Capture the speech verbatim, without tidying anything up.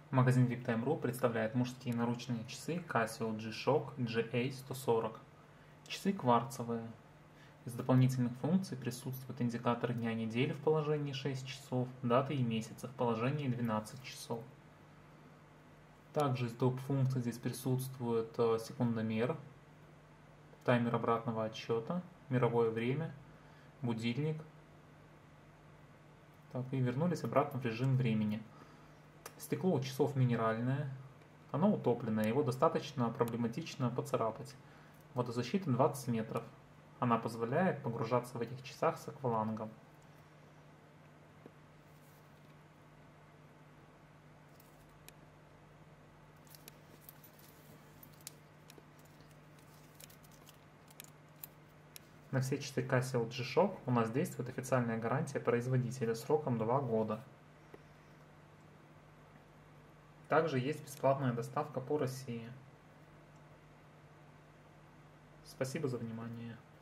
Магазин ви ай пи тайм точка ру представляет мужские наручные часы Casio G-Shock джи эй сто сорок. Часы кварцевые. Из дополнительных функций присутствует индикатор дня недели в положении шесть часов, даты и месяца в положении двенадцать часов. Также из доп. Функций здесь присутствует секундомер, таймер обратного отсчета, мировое время, будильник. Так, и вернулись обратно в режим времени. Стекло у часов минеральное, оно утопленное, его достаточно проблематично поцарапать. Водозащита двадцать метров. Она позволяет погружаться в этих часах с аквалангом. На все часы Casio G-Shock у нас действует официальная гарантия производителя сроком два года. Также есть бесплатная доставка по России. Спасибо за внимание.